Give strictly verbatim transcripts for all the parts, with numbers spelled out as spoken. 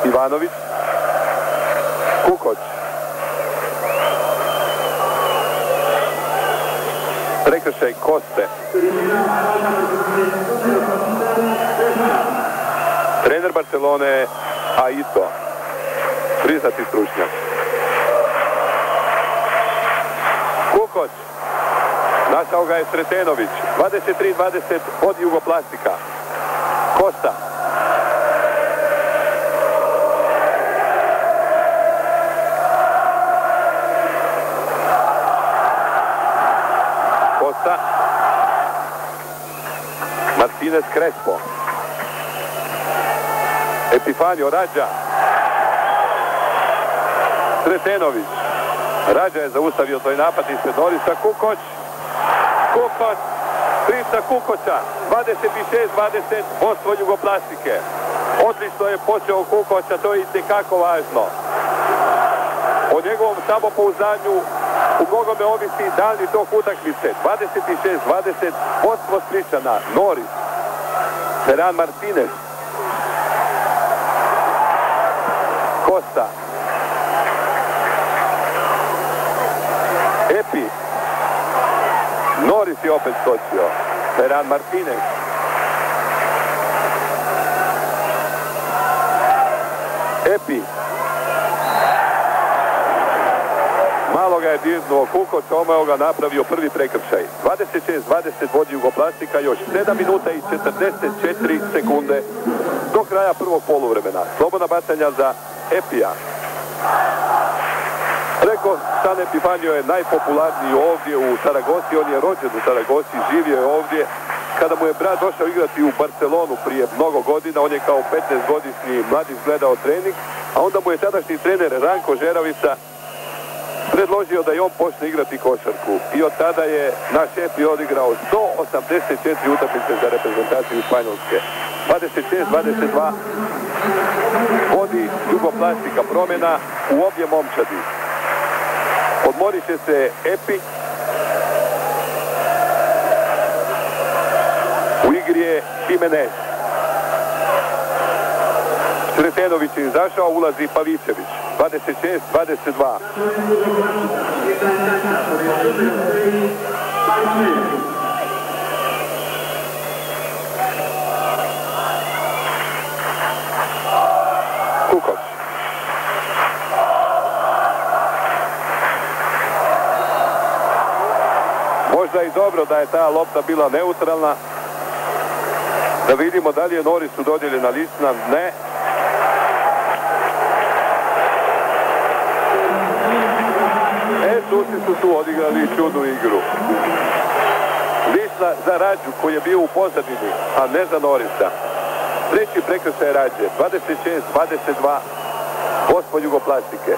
Ivanović. Kukoć. Prekršaj Koste. Trener Barcelone Aito, priznati stručnjak. Kukoć. Našao ga je Sretenović. dvadeset tri dvadeset od Jugoplastika. Kosta. Kosta. Martinez Crespo. Epifanio Rađa. Sretenović. Rađa je zaustavio toj napad ispred Norisa. Kukoć. Kukoć. Trica Kukoća. dvadeset šest dvadeset vodstvo Jugoplastike. Odlično je počeo Kukoća, to je itekako važno. O njegovom samopouzdanju u mnogome ovisi dalji tok utakmice. dvadeset šest dvadeset vodstvo Splićana. Noris. Ferran Martinez. Kosta. Epi. Noris je opet skočio. Ferran Martinez. Epi. Malo ga je dirnuo Kukoć, omeo ga, napravio prvi prekršaj. dvadeset šest dvadeset vodi Jugoplastika, još sedam minuta i četrdeset četiri sekunde do kraja prvog poluvremena. Slobodna bacanja za Epija. Rekao, San Epifanio je najpopularniji ovdje u Saragosi, on je rođen u Saragosi, živio je ovdje. Kada mu je brat došao igrati u Barcelonu prije mnogo godina, on je kao petnaestogodišnji mladić gledao trening, a onda mu je tadašnji trener Ranko Žeravica predložio da i on počne igrati košarku. I od tada je naš Epi odigrao sto osamdeset četiri utakmice za reprezentaciju Španjolske. dvadeset šest dvadeset dva vodi Jugoplastika, promjena u obje momčadi. Odmorit će se Epi. U igri je Jimenez. Sretenović je izašao, ulazi Pavićević. dvadeset šest dvadeset dva. Kukoć. Možda i dobro da je ta lopta bila neutralna. Da vidimo da li je Norisu dodijeljena lična. Ne. E, Susi su tu odigrali čudnu igru. Lična za Rađu koji je bio u pozadini, a ne za Norisa. Treći prekršaj Rađe. dvadeset šest dvadeset dva. Vodstvo Jugoplastike.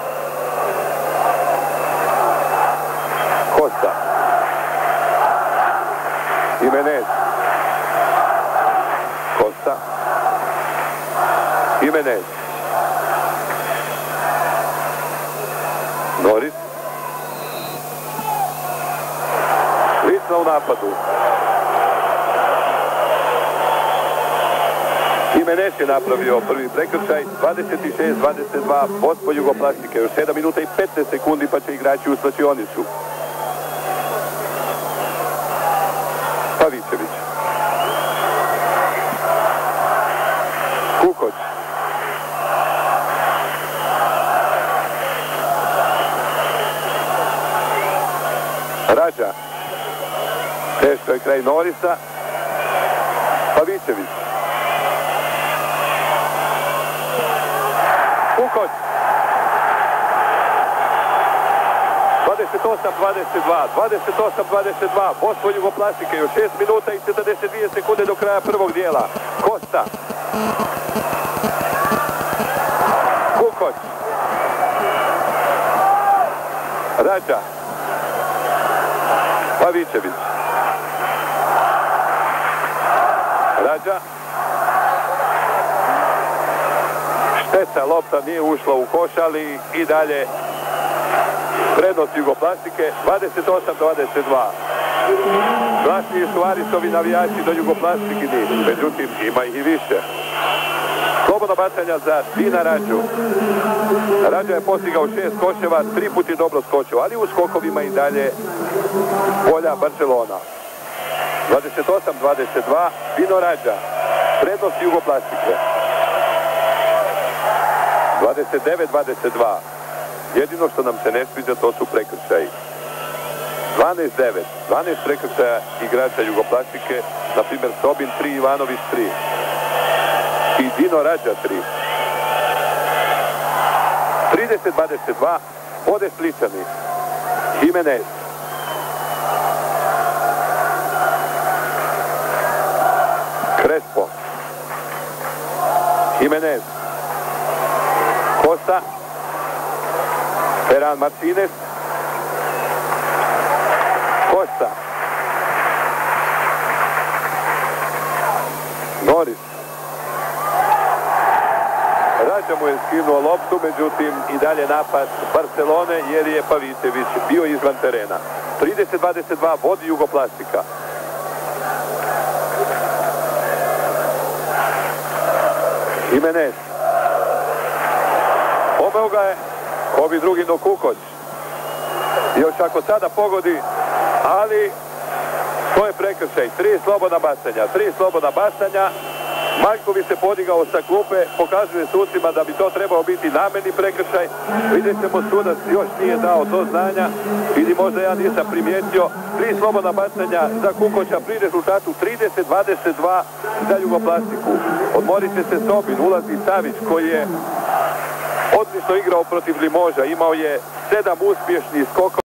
Kosta. Jimenez. Kosta. Jimenez. Noris. Lična u napadu. Jimenez je napravio prvi prekršaj. dvadeset šest dvadeset dva. vodstvo Jugoplastike. Još sedam minuta i petnaest sekundi pa će igrači u slačionicu. Pavićević. Kukoć. Rađa. Teško je kraj Norisa. Pavićević. Kukoć. dvadeset osam dvadeset dva. dvadeset osam dvadeset dva. vodstvo Jugoplastike. Još šest minuta i četrdeset dvije sekunde do kraja prvog dijela. Kosta. Kukoć. Rađa. Pavićević. Rađa. Šteta, lopta nije ušla u koš, ali i dalje prednost Jugoplastike. dvadeset osam dvadeset dva. Glasniji su Arisovi navijači do Jugoplastike, međutim ima ih i više. Slobodno bacanja za Dina Rađu. Rađa je postigao šest skočeva, tri put je dobro skočio, ali u skokovima i dalje bolja Barcelona. dvadeset osam dvadeset dva, Dino Rađa. Prednost Jugoplastike. dvadeset devet dvadeset dva. Jedino što nam se ne sviđa, to su prekršaji. dvanaest devet. dvanaest prekršaja igrača Jugoplastike, na primjer Sobin tri, Ivanović tri. I Dino Rađa tri. trideset dvadeset dva. Vode Spličani. Jimenez. Crespo. Jimenez. Costa. Ferran Martinez. Costa. Norris. Rađa mu je skinuo loptu, međutim i dalje napad Barcelone jer je Pavićević bio izvan terena. trideset dvadeset dva vodi Jugoplastika. Jimenez. Omeo ga je ovi drugi do Kukoć. Još ako sada pogodi, ali to je prekršaj. Tri slobodna bacanja. Tri slobodna bacanja. Maljković se podigao sa klupe, pokazuje sucima da bi to trebao biti namerni prekršaj. Vidjet ćemo, sudac još nije dao to znanja ili možda ja nisam primijetio. Tri slobodna bacanja za Kukoća pri rezultatu trideset dvadeset dva za Jugoplastiku. Odmorit će se Sobin, ulazi Savić koji je odlično igrao protiv Limoža. Imao je sedam uspješnih skokova.